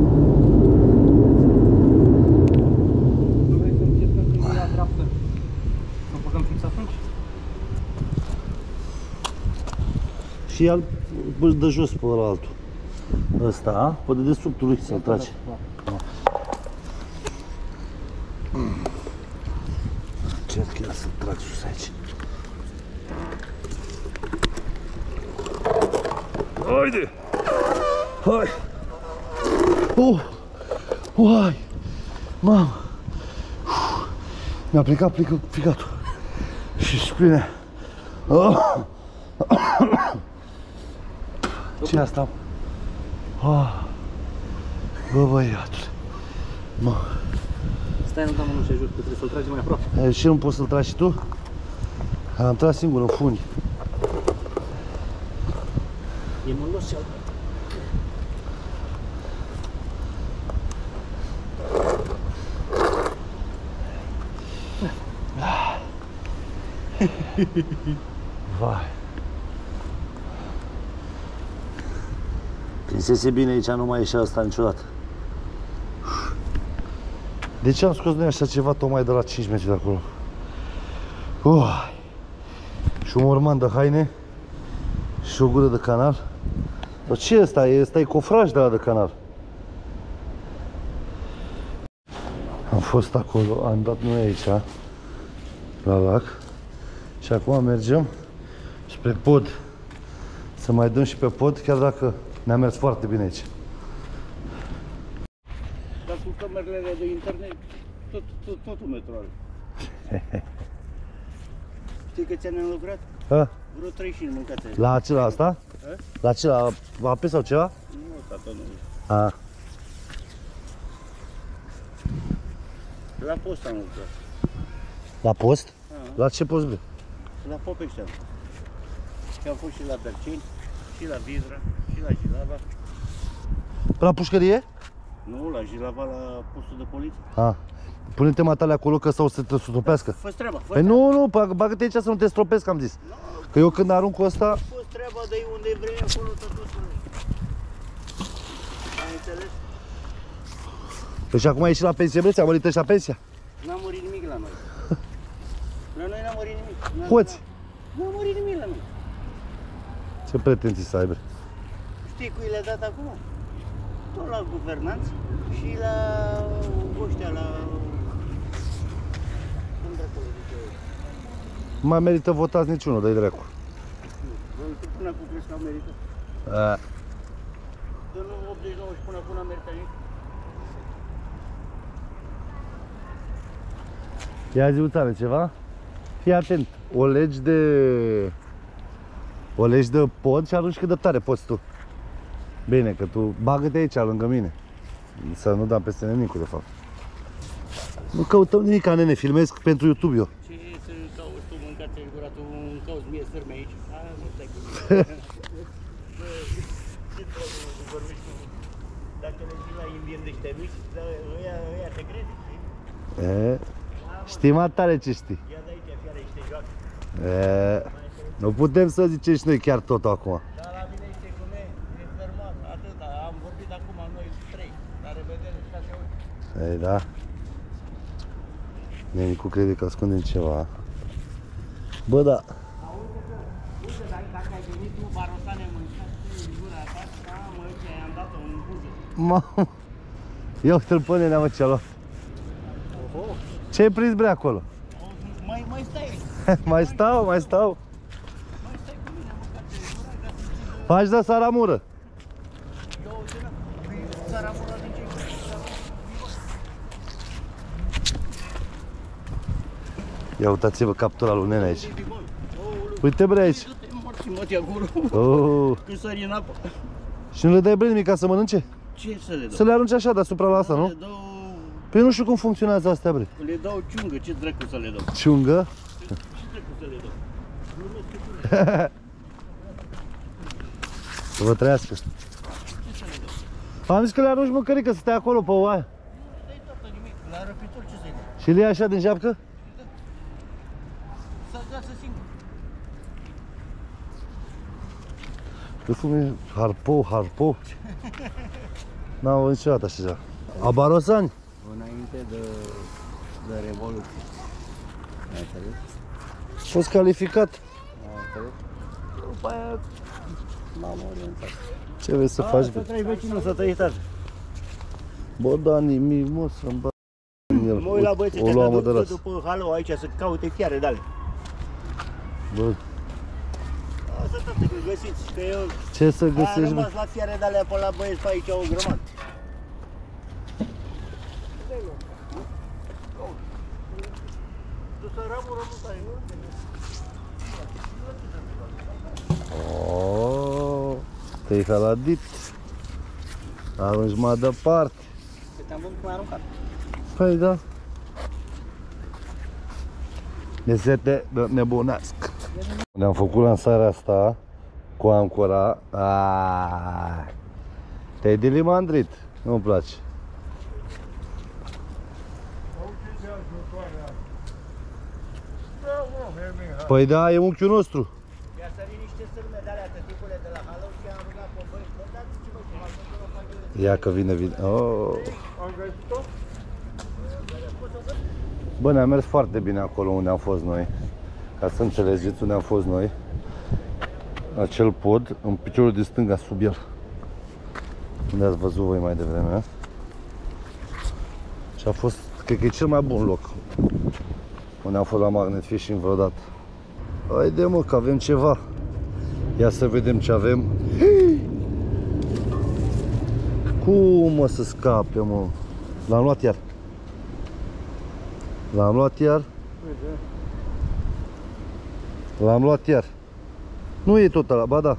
Vrei să încercăm când e la dreaptă? Să băgăm fix atunci? Și ia-l de jos pe ăla altul. Ăsta, pe dedesubtul lui să-l tragi. Încerc eu să-l trag sus aici. Haide! Hai! Oh! Uai! Mamă! Mi-a plecat ficatul. Și spune. Oh! Ce e asta? Oh! Bă, băiatul. Mă. Stai, nu dăm unul și ajut, că trebuie să-l tragi mai aproape. E, și nu poți să-l tragi și tu? Am tras singur în fungi. E mânos și altă. Vai. Prinsese bine aici, nu mai ieșea asta niciodată. De ce am scos noi așa ceva tocmai de la cinci metri de acolo? Uh. Și un morman de haine și o gură de canal. Dar ce e ăsta? E, ăsta e cofraj de la de canal. Am fost acolo, am dat noi aici, la lac. Și acum mergem spre pod. Să mai dăm și pe pod, chiar dacă ne-a mers foarte bine aici. Dar cu camerele de internet, tot, tot, totul metro are. Știi că ți-am lucrat? Ha? Vreo trei și mâncați. La acela asta? A? La acela, ape sau ceva? Nu, tată, nu. A. La post am lucrat. La post? A. La ce post, bă? La Popești am. Și am fost și la Berceni, și la Vizra, și la Jilava. La pușcărie? Nu, la Jilava, la postul de poliție. A. Pune-te matale acolo că sau să te stropească. Fă-ți treaba, fă Păi nu, nu, bagă-te aici să nu te stropesc, am zis. Că eu când arunc cu ăsta... Fă-ți treaba, dă-i unde vrei, acolo te duci. Ai înțeles? Păi și acum ai ieșit la pensie, bă, ți-a mărit ăștia pensia? N-a murit nimic la noi. La noi n-a murit nimic. N-a- Hoți! N-a murit nimic la noi. Ce pretenții să aibă? Știi cui le-a dat acum? Tot la guvernanți și la ăștia, la... Cum dracu le zice eu? Nu mai merită votați niciunul, dă-i dracu. Voi tu până acum crezi că au meritat? A. Că nu optzeci și nouă și până acum n-a meritat nimic? Ia zi, Uțane, ceva? Fii atent, o legi de... O legi de pod și arunci cât de tare poți tu. Bine, că tu bagă-te aici, lângă mine. Să nu dăm peste nimic, de fapt. Nu căutăm nimic, ca nene, filmez pentru YouTube eu. Ce să cauți tu, mâncați-i gura, tu îmi cauți mie sârme aici? Aia nu stai cu mine. Ce trebuie vorbești cu... Dacă le zici la indieni de ăștia mici, ăia, ăia te crede, știi? E, știi mai tare ce știi. Ia de aici, fiare, și te joacă. E, nu putem să zicem și noi chiar tot acum. Dar la mine știi cum e? E fermat, atâta. Am vorbit acum noi trei. La revedere, șase ori. Ei, da. Nenicu crede că ascundem ceva. Bă, da. Uite, dacă, dacă ai venit tu, barosane, mâncați în gura ta, da, mă, ce i-am dat-o în buză. Mamă. Ia uite-l pe nenea, mă, ce-a luat. Oho, Ce-ai prins, bre, acolo? mai, mai stai, Mai stau, mai stau. mai stai cu mine, mâncați în gura, ca să ții Faci de saramură. de două țină. Țara mura din ce Ia uitați-vă captura lui nene aici. Uite, bre, aici. Morți, mă, te acolo. Oh. Când sări în apă. Și nu le dai bre nimic ca să mănânce? Ce să le dau? Să le arunci așa deasupra la asta, nu? Le dau, Păi nu știu cum funcționează astea, bre. le dau ciungă, ce dracu să le dau? Ciungă? Ce dracu să le dau? Glumesc cu tine. Să vă trăiască. Ce să le dau? Am zis că le arunci mâncărică să stai acolo pe oaia. Nu dai tată nimic, la răpitor ce să-i dau? Și le iei așa din japcă? Să gasă singur. Că cum harpo, harpo. N-am văzut niciodată așa ceva. Abarosani? Înainte de, de Revoluție. Ai înțeles? Fost calificat. Ai înțeles? După aia m-am orientat. Ce vrei să faci, Să bă? trăi vecinul, să trăi tată. Bă, da, nimic, mă, să-mi bag în el. Mă uit la băieții O ăștia luam că de duc las. după halo aici să caute fiare de alea. Bă, Asta tată, că găsiți, că eu ce să a găsești, rămas bă? la fiare de alea pe la băieți pe aici o grămadă. Tu să ramură mutai, nu? Oh, te-ai haladit. Arunci mai departe. Că te-am văzut cum ai aruncat. Păi da. E sete de nebunesc. Ne-am făcut lansarea asta cu ancora. Aaaa. Te-ai dilimandrit. Nu-mi place. Păi da, e unchiul nostru. Mi-a sărit niște sârme de alea, tăticule de la halău și am rugat pe băi. Bă, dați ce vă cum ați făcut o facă. Ia că vine, vine. Oh. Bă, ne-a mers foarte bine acolo unde am fost noi. Ca să înțelegeți unde am fost noi. Acel pod, în piciorul de stânga, sub el. Unde ați văzut voi mai devreme. Și a fost, cred că e cel mai bun loc unde am fost la Magnet Fishing vreodată. Haide mă, că avem ceva. Ia să vedem ce avem. Cum mă să scape, mă? L-am luat iar. L-am luat iar. L-am luat iar. Nu e tot ăla, ba da.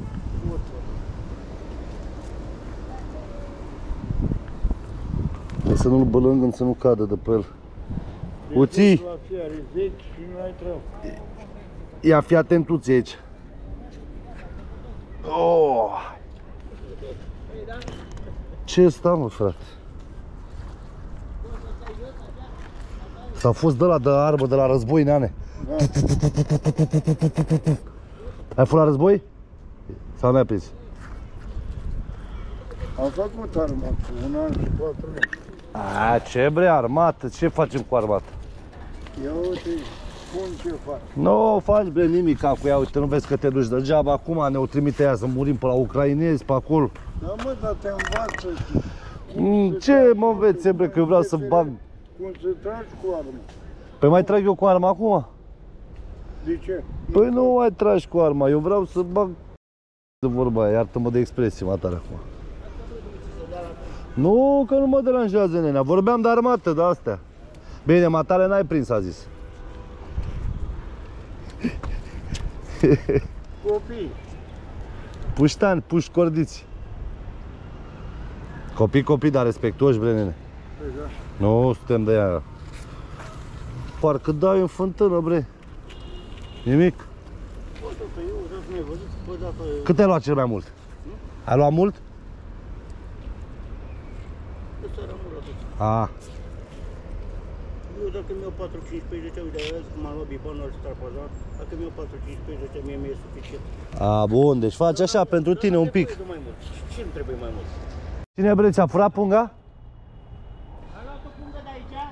Trebuie să nu-l bălângăm, să nu cadă de pe el. Uții! Ia, fii atent uții aici. Oh! Ce ăsta, mă, frate? S-a fost de la de armă, de la război, neane. Ai fost la război? Sau n-ai prins? Am făcut armată, un an și patru luni. A, ce bre, armată? Ce facem cu armată? Ia uite, spun ce fac. Nu faci, bre, nimic cu ea, uite, nu vezi că te duci degeaba. Acum ne-o trimite ea să murim pe la ucrainezi, pe acolo. Da, mă, dar te învață. Mm, ce mă învețe, bre, că vreau să bag... Cum să tragi cu armă. Păi mai trag eu cu arma acum? De ce? Păi nu mai tragi cu arma, eu vreau să bag... De vorba aia, iartă-mă de expresie, mă tare acum. Nu, că nu mă deranjează, nenea, vorbeam de armată, de astea. Bine, matale n-ai prins, a zis. Copii. Puștani, puși cordiți. Copii, copii, dar respectuoși, bre, nene. Păi da. Nu suntem de aia. Parcă dai în fântână, bre. Nimic. Cât ai luat cel mai mult? Ai luat mult? A. Eu dacă mi-au patru cincisprezece, uite, azi cum am luat bibanul și trapazat, dacă mi-au patru cincisprezece, mie mi-e suficient. A, bun, deci faci așa pentru tine un pic. Nu mai mult. Ce îmi trebuie mai mult? Cine, bre, ți-a furat punga? Ai luat o pungă de aici?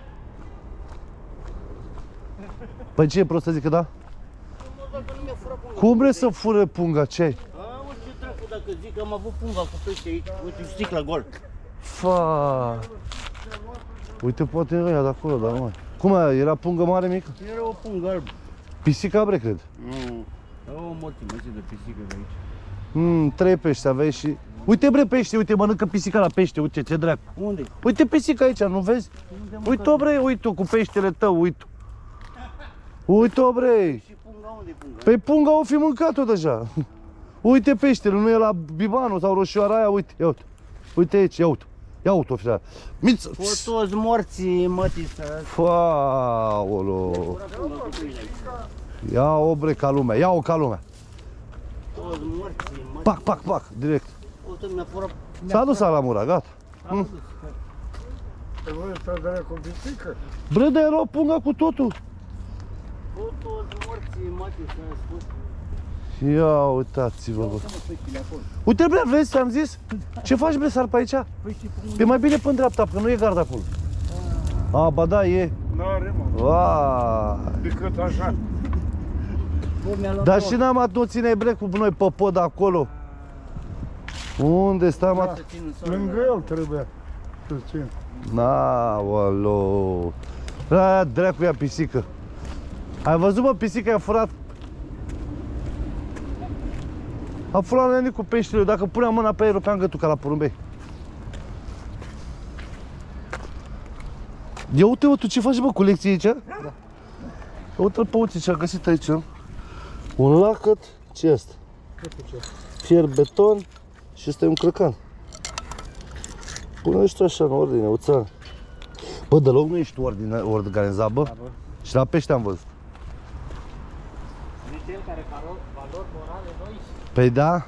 Păi ce e prost să zic că da? Nu, dacă nu mi-a furat punga. Cum vrei să fură punga? Ce ai? A, ce dracu, dacă zic că am avut punga cu pește aici, uite, sticla gol. Fa. Uite, poate e ăia de acolo, dar nu mai. Cum aia? Era pungă mare, mică? Era o pungă albă. Pisica, bre, cred. Nu. Era o mulțime de pisică de aici. Mm, trei pești aveai și... Uite, bre, pește, uite, mănâncă pisica la pește, uite, ce dracu. Unde? Uite pisica aici, nu vezi? Uite-o, bre, uite-o cu peștele tău, uite-o. Uite-o, bre. Și punga unde e punga? Păi punga o fi mâncat-o deja. Uite peștele, nu e la bibanul sau roșioara aia, uite, ia uite. Uite aici, ia uite. Ia uite-o, firea. Miță! Fost toți morții, mătii, să... Faolo. Ia-o, bre, ca lumea, ia-o ca lumea. Toți morții, mătii. Pac, pac, pac, direct. Uite, mi-a furat... S-a dus la mura, gata. Te voi să dă cu pisică? Bre, dar era o punga cu totul. Toți morții, mătii, să spus. Ia uitați-vă, bă. Uite, bre, vezi, ți-am zis? Ce faci, bre, sar pe aici? E mai bine pe dreapta, că nu e gard acolo. A, ba da, e. N-are, mă. Vai. Decât așa. Dar și n-am adus, țineai, bre, cu noi pe pod acolo. Unde stai, mă? Lângă el trebuie să țin. Na-o-lo. Aia, dracu, ia pisică. Ai văzut, mă, pisica i-a furat? A furat neni cu peștele, dacă puneam mâna pe el, rupeam gâtul ca la porumbei. Ia uite, mă, tu ce faci, bă, cu lecții aici? Da. Uite-l pe uite ce a găsit aici. Un lacăt, ce e asta? Fier beton și ăsta e un crăcan. Pune ăștia așa în ordine, uța. Bă, deloc nu ești ordine, organizat, bă. Da, bă. Și la pește am văzut. Zice el care valori, valori morale noi. Păi da.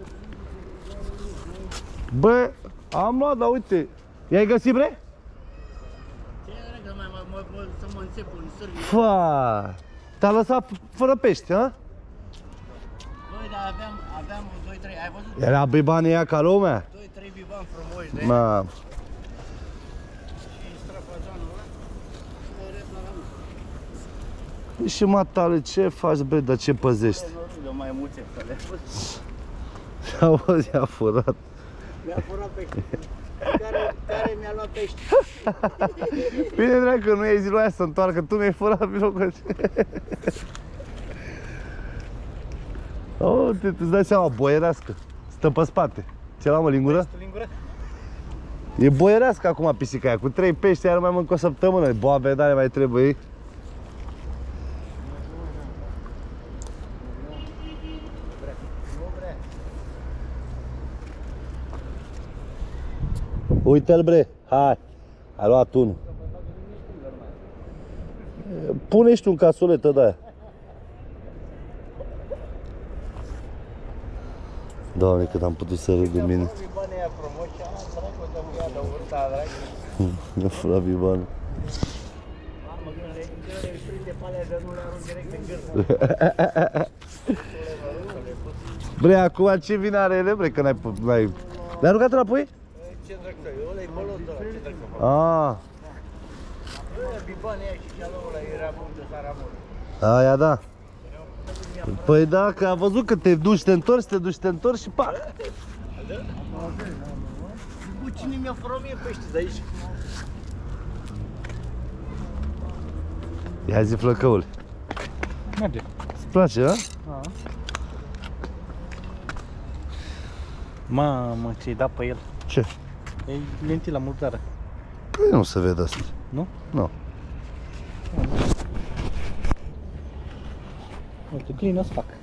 Bă, am luat, dar uite. I-ai găsit, bre? Ce regă mai mă, mă, mă, să mă înțep în sârbi. Fa. Te-a lăsat fără pește, ha? Băi, dar aveam, aveam doi trei, ai văzut? Era bibanii ea ca lumea? doi trei bibani frumoși de Ma. și strafazanul ăla. Și rest la la mână. Și matale, ce faci, bre, dar ce păzești? Nu mai multe fele. Auzi, a furat. Mi-a furat pește. Care, care mi-a luat pește? Bine, drag, că nu i-ai zis lui aia să întoarcă, tu mi-ai furat pe locul ăsta. Oh, te, îți dai seama, boierească. Stă pe spate. Ce la mă, lingură? Lingură? E boierească acum pisica aia, cu trei pești, iar mai mâncă o săptămână. Boabe, dar mai trebuie. Uite-l, bre, hai. Ai luat unul. Pune și tu în casoletă de aia. Doamne, cât am putut să râd de mine. Bibanii aia frumoși, am dracu de muia de urta, dracu. Mi-a furat bibanul. Mamă, când le, când le prinde pe alea de nu le arunc direct în gârfă. Bre, acum ce vine are ele, bre, că n-ai... Le-ai aruncat înapoi? Ce dracu, ăla-i bolotul ăla, ce dracu. Ah, Ăla, bibanii aia și cealaltă ăla era bun de saramur. aia da. Păi da, că a văzut că te duci, te întorci, te duci, te întorci și pac. Bă, cine mi-a furat mie pește de aici? Ia zi, flăcăule. Merge. Îți place, a? A. Mamă, ce-i dat pe el. Ce? E lentila murdară. Păi nu se vede asta. Nu? Nu. Uite, clean o să fac.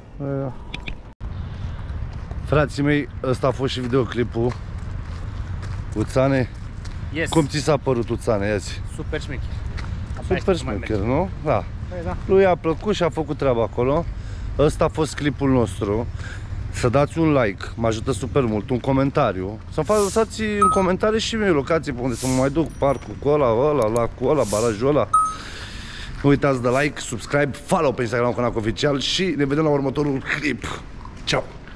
Frații mei, ăsta a fost și videoclipul. Uțane, Yes. cum ți s-a părut, Uțane? Ia zi. Super șmecher. Super șmecher, nu? Da. Păi da. Lui a plăcut și a făcut treaba acolo. Ăsta a fost clipul nostru. Să dați un like, mă ajută super mult, un comentariu. Să fac, lăsați în comentarii și mie locații pe unde să mă mai duc, parcul cu ăla, ăla, lacul ăla, barajul ăla. Nu uitați de like, subscribe, follow pe Instagram, canal oficial și ne vedem la următorul clip. Ciao!